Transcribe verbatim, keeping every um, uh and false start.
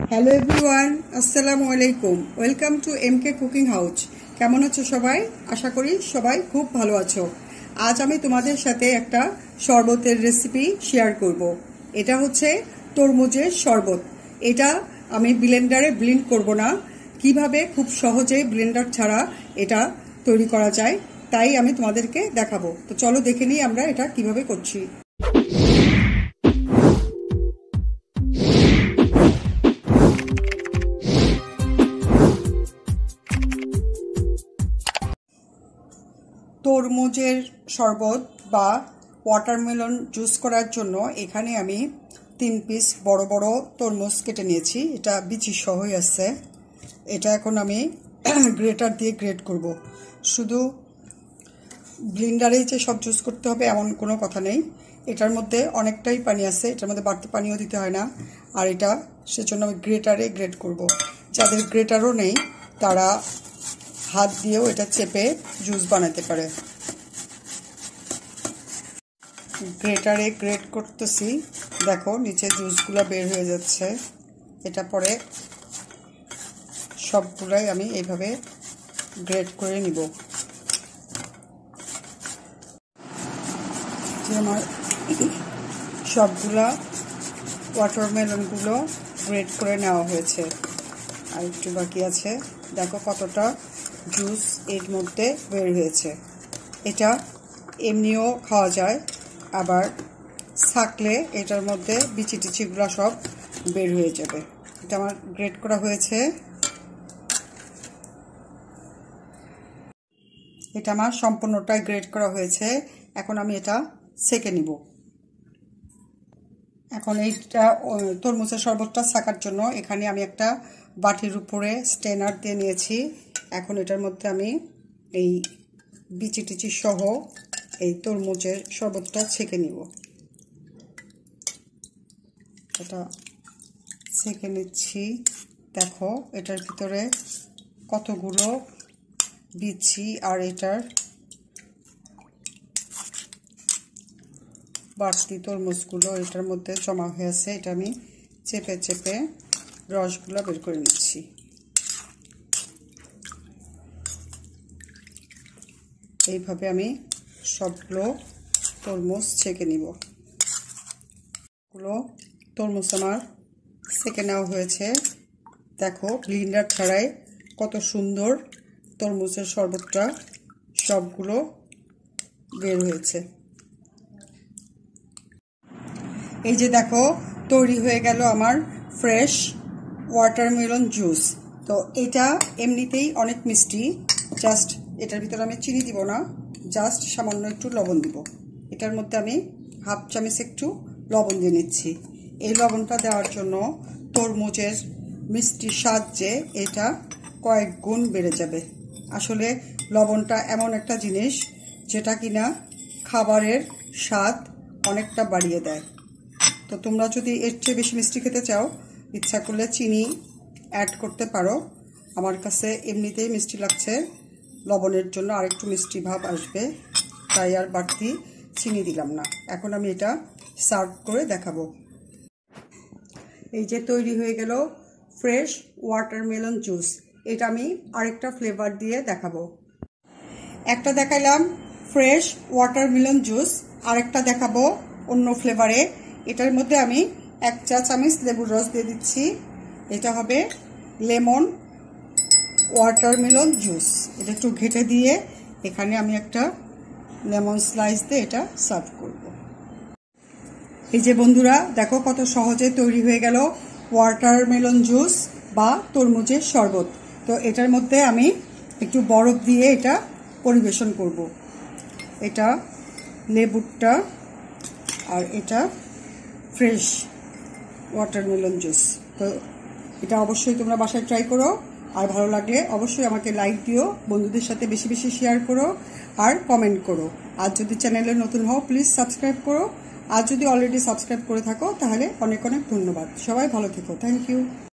Hello everyone, আসসালামু আলাইকুম। Welcome to M K cooking house. কেমন আছো সবাই? আশা করি সবাই খুব ভালো আছো। আজ আমি তোমাদের সাথে একটা শরবতের রেসিপি শেয়ার করব। এটা হচ্ছে তরমুজের শরবত। এটা আমি ব্লেন্ডারে ব্লেন্ড করব না, কিভাবে খুব সহজে ব্লেন্ডার ছাড়া এটা তৈরি করা যায় তাই আমি তোমাদেরকে দেখাবো। তো চলো দেখে নিই আমরা এটা কিভাবে করছি। তরমুজের শরবত বা ওয়াটারমেলন জুস করার জন্য এখানে আমি তিন পিস বড় বড় তরমুজ কেটে নিয়েছি। এটা বিচি সহই আছে। এটা এখন আমি গ্রেটার দিয়ে গ্রেট করব। শুধু ব্লেন্ডারেই যে সব জুস করতে হবে এমন কোনো কথা নেই। এটার মধ্যে অনেকটাই পানি আছে, এটার মধ্যে বাড়তি পানিও দিতে হয় না। আর এটা সেজন্য আমি গ্রেটারে গ্রেট করব। যাদের গ্রেটারও নেই তারা হাত দিয়েও এটা চেপে জুস বানাতে পারে। গ্রেটারে গ্রেট করতেছি, দেখো নিচে জুসগুলো বের হয়ে যাচ্ছে। এটা পরে সবগুলাই আমি এইভাবে গ্রেট করে নিব। যে আমার সবগুলা ওয়াটারমেলনগুলো গ্রেট করে নেওয়া হয়েছে, আর একটু বাকি আছে। দেখো কতটা জুস এর মধ্যে বের হয়েছে। এটা এমনিও খাওয়া যায়, আবার থাকলে এটার মধ্যে বিচি টিচিগুলো সব বের হয়ে যাবে। এটা আমার গ্রেট করা হয়েছে। এটা আমার সম্পূর্ণটাই গ্রেট করা হয়েছে। এখন আমি এটা সেকে নিব। এখন এইটা তরমুজের শরবতটা ছাকার জন্য এখানে আমি একটা বাটির উপরে স্ট্রেনার দিয়ে নিয়েছি। এখন এটার মধ্যে আমি এই বিচি টিচি সহ এই তরমুজের শরবতটা ছেঁকে নিব। এটা ছেঁকে নিচ্ছি। দেখো এটার ভিতরে কতগুলো বিচি আর এটার বাড়তি তরমুজগুলো এটার মধ্যে জমা হয়ে আছে। এটা আমি চেপে চেপে রসগুলো বের করে নিচ্ছি। এইভাবে আমি সবগুলো তরমুজ ছেঁকে নিব। গুলো তরমুজ আমার ছেঁকে নেওয়া হয়েছে। দেখো ব্লেন্ডার ছাড়াই কত সুন্দর তরমুজের শরবতটা সবগুলো বের হয়েছে। এই যে দেখো তৈরি হয়ে গেল আমার ফ্রেশ ওয়াটারমেলন জুস। তো এটা এমনিতেই অনেক মিষ্টি। জাস্ট এটার ভিতরে আমি চিনি দিব না, জাস্ট সামান্য একটু লবণ দিব। এটার মধ্যে আমি হাফ চামচ একটু লবণ দিয়ে নিচ্ছি। এই লবণটা দেওয়ার জন্য তরমুজের মিষ্টির স্বাদ যে এটা কয়েক গুণ বেড়ে যাবে। আসলে লবণটা এমন একটা জিনিস যেটা কিনা খাবারের স্বাদ অনেকটা বাড়িয়ে দেয়। তো তোমরা যদি এর চেয়ে বেশি মিষ্টি খেতে চাও, ইচ্ছা করলে চিনি অ্যাড করতে পারো। আমার কাছে এমনিতেই মিষ্টি লাগছে, লবণের জন্য আরেকটু মিষ্টি ভাব আসবে, তাই আর বাড়তি চিনি দিলাম না। এখন আমি এটা সার্ভ করে দেখাবো। এই যে তৈরি হয়ে গেল ফ্রেশ ওয়াটারমেলন জুস। এটা আমি আরেকটা ফ্লেভার দিয়ে দেখাবো। একটা দেখাইলাম ফ্রেশ ওয়াটারমেলন জুস, আরেকটা দেখাবো অন্য ফ্লেভারে। এটার মধ্যে আমি এক চা চামচ লেবুর রস দিয়ে দিচ্ছি। এটা হবে লেমন ওয়াটারমেলন জুস। এটা একটু ঘেটে দিয়ে এখানে আমি একটা লেমন স্লাইস দিয়ে এটা সার্ভ করব। এই যে বন্ধুরা দেখো কত সহজে তৈরি হয়ে গেল ওয়াটারমেলন জুস বা তরমুজের শরবত। তো এটার মধ্যে আমি একটু বরফ দিয়ে এটা পরিবেশন করব। এটা লেবুরটা আর এটা ফ্রেশ ওয়াটারমেলন জুস। তো এটা অবশ্যই তোমরা বাসায় ট্রাই করো, আর ভালো লাগলে অবশ্যই আমাকে লাইক দিও, বন্ধুদের সাথে বেশি বেশি শেয়ার করো আর কমেন্ট করো। আর যদি চ্যানেলে নতুন হও প্লিজ সাবস্ক্রাইব করো। আর যদি অলরেডি সাবস্ক্রাইব করে থাকো তাহলে অনেক অনেক ধন্যবাদ। সবাই ভালো থেকো। Thank you.